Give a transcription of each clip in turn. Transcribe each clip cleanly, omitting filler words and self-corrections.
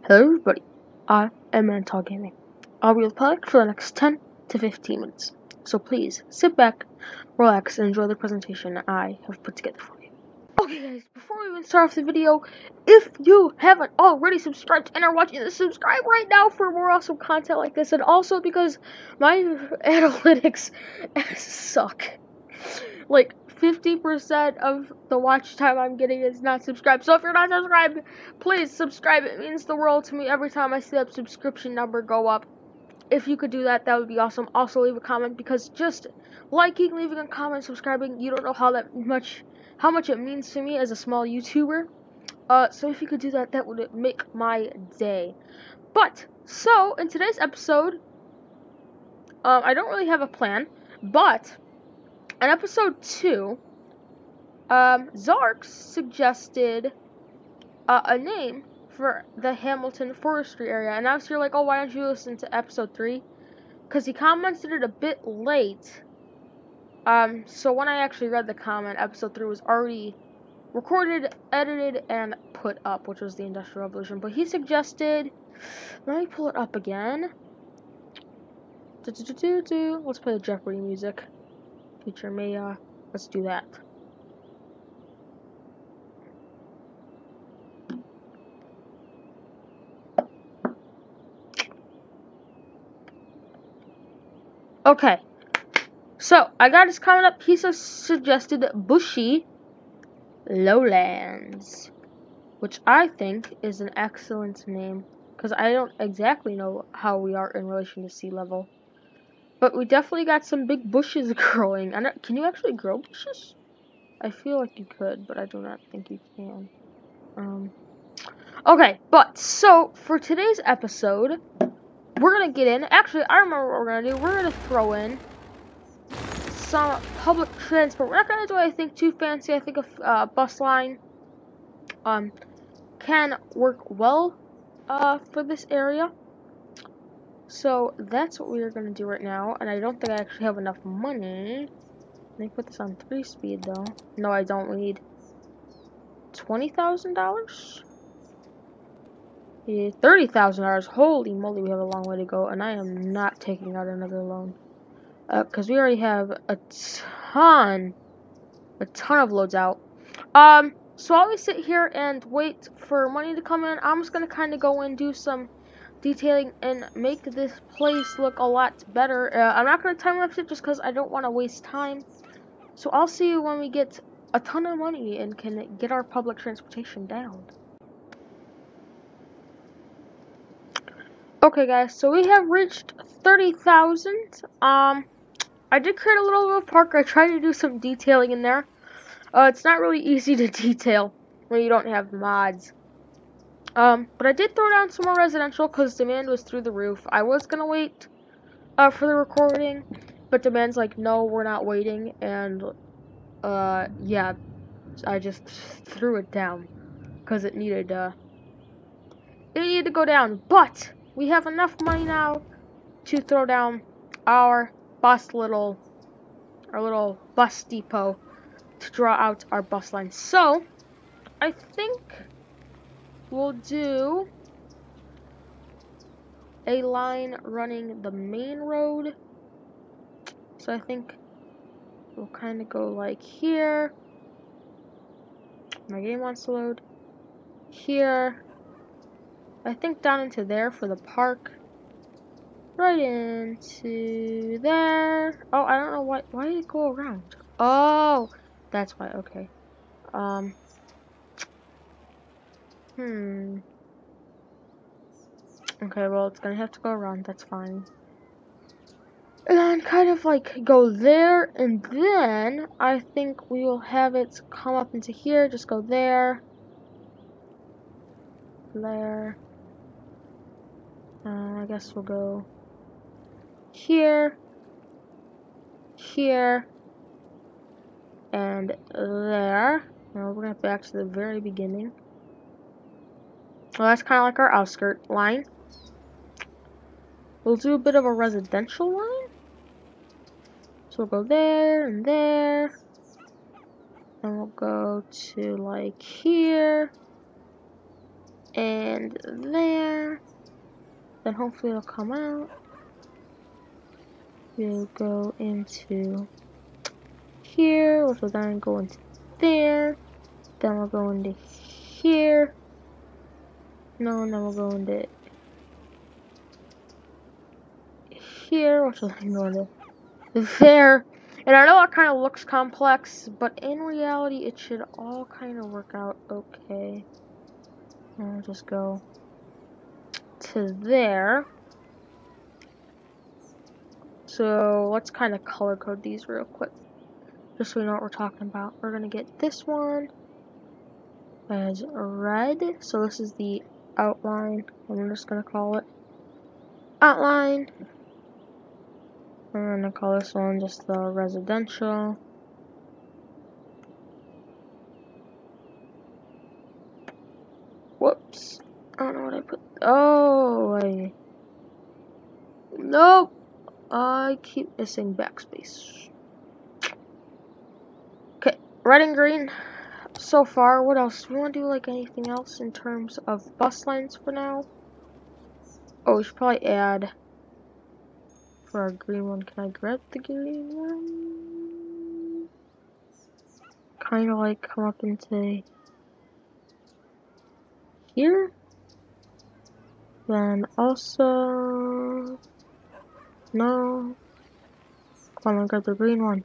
Hello everybody, I am Mantal Gaming. I'll be your product for the next 10 to 15 minutes. So please, sit back, relax, and enjoy the presentation I have put together for you. Okay guys, before we even start off the video, if you haven't already subscribed and are watching this, subscribe right now for more awesome content like this, and also because my analytics suck. Like 50% of the watch time I'm getting is not subscribed. So if you're not subscribed, please subscribe. It means the world to me every time I see that subscription number go up. If you could do that, that would be awesome. Also leave a comment, because just liking, leaving a comment, subscribing, you don't know how much it means to me as a small YouTuber. So if you could do that, that would make my day. But so in today's episode, I don't really have a plan, but in episode 2, Zarx suggested a name for the Hamilton Forestry area, and obviously you're like, oh, why don't you listen to episode 3? Because he commented it a bit late. So when I actually read the comment, episode 3 was already recorded, edited, and put up, which was the Industrial Revolution. But he suggested, let me pull it up again. Let's play the Jeopardy music. Feature Maya. Let's do that. Okay, so I got his comment up. He suggested Bushy Lowlands, which I think is an excellent name, because I don't exactly know how we are in relation to sea level, but we definitely got some big bushes growing. Can you actually grow bushes? I feel like you could, but I do not think you can. Okay, but so for today's episode, we're gonna get in. Actually, I remember what we're gonna do. We're gonna throw in some public transport. We're not gonna do anything too fancy. I think a bus line can work well for this area. So that's what we are gonna do right now. And I don't think I actually have enough money. Let me put this on 3-speed though. No, I don't. We need $20,000. Yeah, $30,000. Holy moly, we have a long way to go, and I am not taking out another loan. Because we already have a ton of loads out. So while we sit here and wait for money to come in, I'm just gonna kind of go and do some detailing and make this place look a lot better. I'm not gonna time lapse it just because I don't want to waste time. So I'll see you when we get a ton of money and can get our public transportation down. Okay guys, so we have reached 30,000. I did create a little bit of a park. I tried to do some detailing in there. It's not really easy to detail when you don't have mods. But I did throw down some more residential because demand was through the roof. I was gonna wait for the recording, but demand's like, no, we're not waiting, and yeah, I just threw it down because it needed to go down. But we have enough money now to throw down our little bus depot to draw out our bus line. So I think we'll do a line running the main road. So I think we'll kind of go like here. My game wants to load. Here. I think down into there for the park. Right into there. Oh, I don't know why did it go around? Oh, that's why. Okay. Okay, well, it's gonna have to go around. That's fine. And then kind of like go there, and then I think we will have it come up into here. Just go there. There. I guess we'll go here. Here. And there. Now we're gonna back to the very beginning. Well, that's kind of like our outskirt line. We'll do a bit of a residential line. So we'll go there and there. And we'll go to like here. and there. Then hopefully it'll come out. We'll go into here, which will then go into there. Then we'll go into here. No, and then we'll go into here, which will then go into there. And I know it kind of looks complex, but in reality, it should all kind of work out okay. And I'll just go to there. So let's kind of color code these real quick, just so we know what we're talking about. We're gonna get this one as red. So this is the outline. I'm just gonna call it outline. I'm gonna call this one just the residential. Whoops. I don't know what I put. Oh, nope. I keep missing backspace. Okay, red and green. So far, what else? Do we want to do like anything else in terms of bus lines for now? Oh, we should probably add for our green one. Can I grab the green one? Kind of like come up into here. Then also, no. Come on, grab the green one.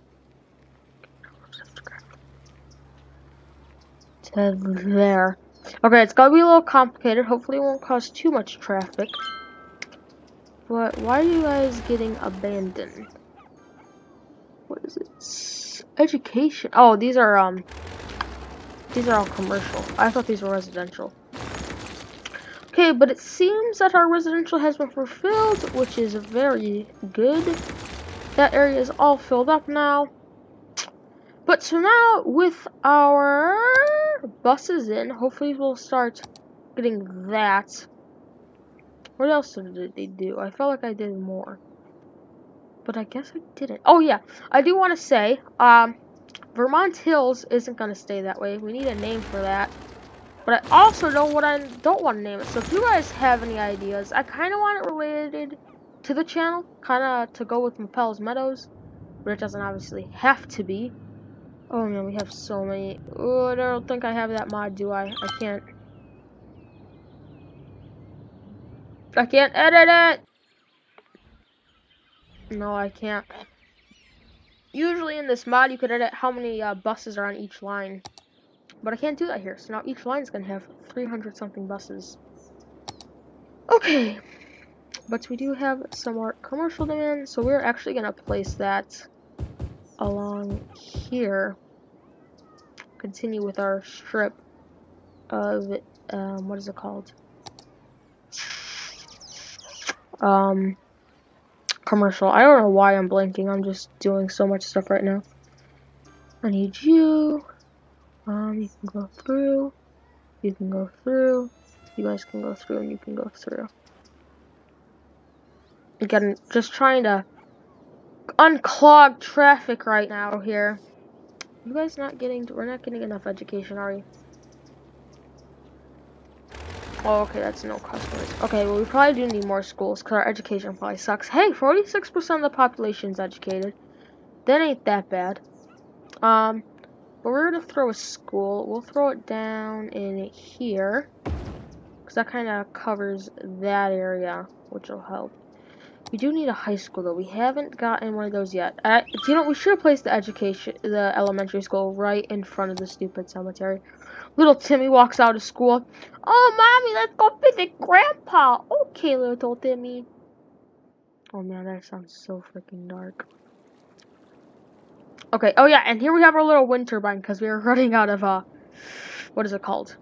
To there. Okay, it's gonna be a little complicated. Hopefully it won't cause too much traffic. But why are you guys getting abandoned? What is it? Education. Oh, these are all commercial. I thought these were residential. Okay, but it seems that our residential has been fulfilled, which is very good. That area is all filled up now. But so now, with our buses in, hopefully we'll start getting that. What else did they do? I felt like I did more, but I guess I didn't. Oh yeah, I do want to say, Vermont Hills isn't going to stay that way. We need a name for that. But I also know what I don't want to name it. So if you guys have any ideas, I kind of want it related to the channel, kind of to go with Mapel's Meadows, but it doesn't obviously have to be. Oh man, we have so many. Oh, I don't think I have that mod, do I? I can't edit it! No, I can't. Usually in this mod, you could edit how many buses are on each line. But I can't do that here, so now each line is going to have 300 something buses. Okay. But we do have some more commercial demand, so we're actually going to place that along here. Continue with our strip of, what is it called? Commercial. I don't know why I'm blanking. I'm just doing so much stuff right now. I need you. You can go through. You can go through. You guys can go through, and you can go through. Again, just trying to unclog traffic right now here. You guys not getting? We're not getting enough education, are you? Oh, okay, that's no customers. Okay, well, we probably do need more schools because our education probably sucks. Hey, 46% of the population's educated. That ain't that bad. But we're gonna throw a school. We'll throw it down in here because that kind of covers that area, which will help. We do need a high school though. We haven't gotten one of those yet. You know, we should have placed the elementary school right in front of the stupid cemetery. Little Timmy walks out of school. Oh, mommy, let's go visit Grandpa. Okay, little Timmy. Oh man, that sounds so freaking dark. Okay. Oh yeah, and here we have our little wind turbine because we are running out of what is it called?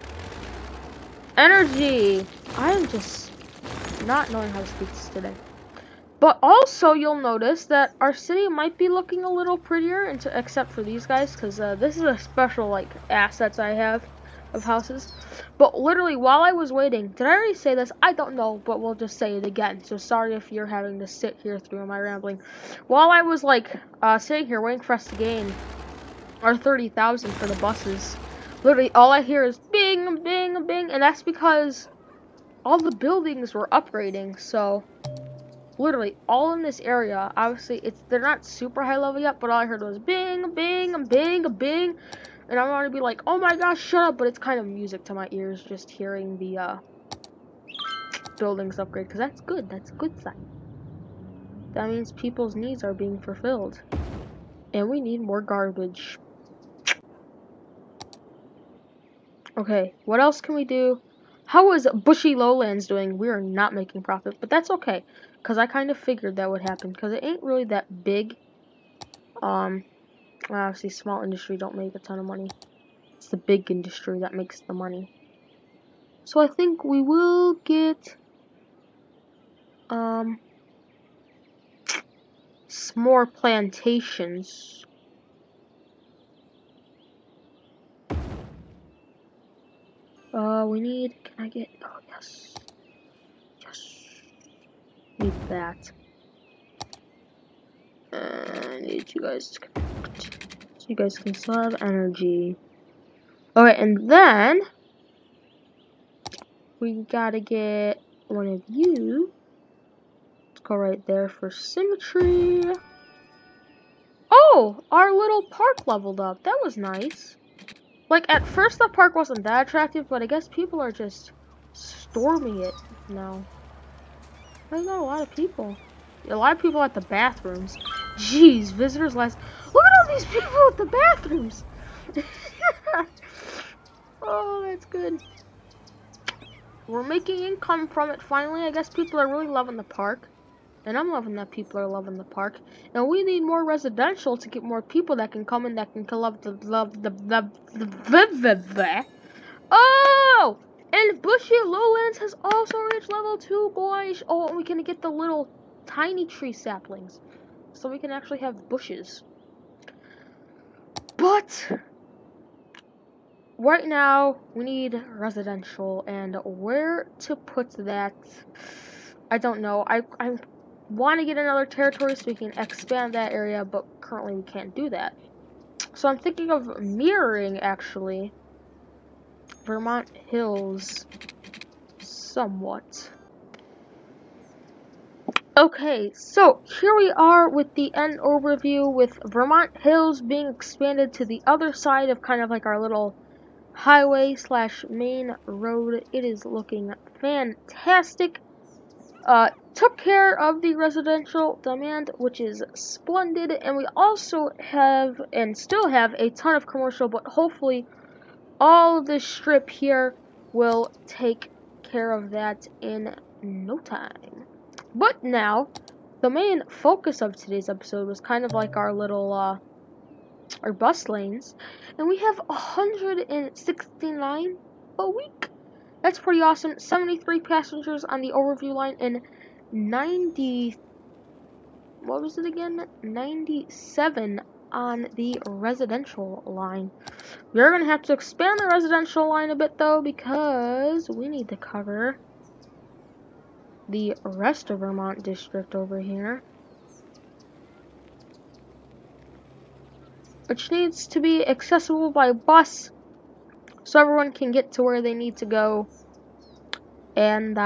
Energy. I am just not knowing how to speak this today. But also, you'll notice that our city might be looking a little prettier, except for these guys, because this is a special, like, assets I have of houses. But literally, while I was waiting, did I already say this? I don't know, but we'll just say it again. So sorry if you're having to sit here through my rambling. While I was, like, sitting here waiting for us to gain our 30,000 for the buses, Literally, all I hear is bing, bing, bing, and that's because all the buildings were upgrading, so literally all in this area, obviously they're not super high level yet, but all I heard was bing, bing, bing, bing, and I'm gonna be like, oh my gosh, shut up, but it's kind of music to my ears just hearing the buildings upgrade, because that's a good sign. That means people's needs are being fulfilled, and we need more garbage. Okay, what else can we do? How is Bushy Lowlands doing? We are not making profit, but that's okay, because I kind of figured that would happen, because it ain't really that big. Obviously, small industry don't make a ton of money. It's the big industry that makes the money. So I think we will get, some more plantations. We need, can I get, oh yes. Yes. Need that. I need you guys to connect. So you guys can still have energy. Okay, and then we gotta get one of you. Let's go right there for symmetry. Oh, our little park leveled up. That was nice. Like, at first the park wasn't that attractive, but I guess people are just storming it now. There's not a lot of people. A lot of people at the bathrooms. Jeez, visitors last. Look at all these people at the bathrooms. Oh, that's good. We're making income from it finally. I guess people are really loving the park. And I'm loving that people are loving the park. And we need more residential to get more people that can come in that can love the Oh! And Bushy Lowlands has also reached level 2, boys. Oh, and we can get the little tiny tree saplings. So we can actually have bushes. But right now we need residential, and where to put that, I don't know. I want to get another territory so we can expand that area, but currently we can't do that. So I'm thinking of mirroring, actually, Vermont Hills somewhat. Okay, so here we are with the end overview, with Vermont Hills being expanded to the other side of kind of like our little highway slash main road. It is looking fantastic. Took care of the residential demand, which is splendid, and we also have and still have a ton of commercial, but hopefully all this strip here will take care of that in no time. But now, the main focus of today's episode was kind of like our little our bus lanes, and we have 169 a week. That's pretty awesome. 73 passengers on the overview line and 90, what was it again? 97 on the residential line. We're gonna have to expand the residential line a bit though, because we need to cover the rest of Vermont district over here, which needs to be accessible by bus so everyone can get to where they need to go. And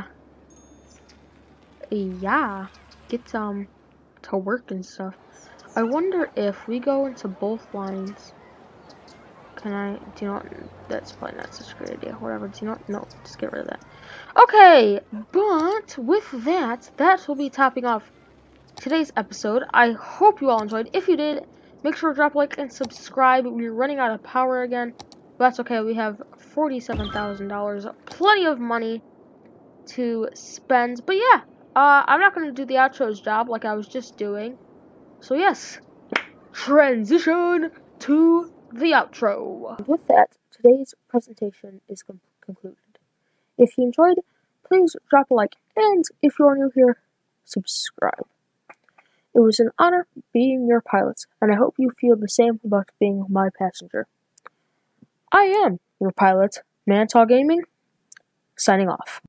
yeah, get to work and stuff. I wonder if we go into both lines. Can I, do you know what, that's probably not such a great idea. Whatever, do you know what, no, just get rid of that. Okay, but with that, that will be topping off today's episode. I hope you all enjoyed. If you did, make sure to drop a like and subscribe. We're running out of power again, but that's okay. We have $47,000, plenty of money to spend. But yeah, I'm not going to do the outro's job like I was just doing. So yes, transition to the outro. With that, today's presentation is concluded. If you enjoyed, please drop a like, and if you're new here, subscribe. It was an honor being your pilot, and I hope you feel the same about being my passenger. I am your pilot, Mantaw Gaming, signing off.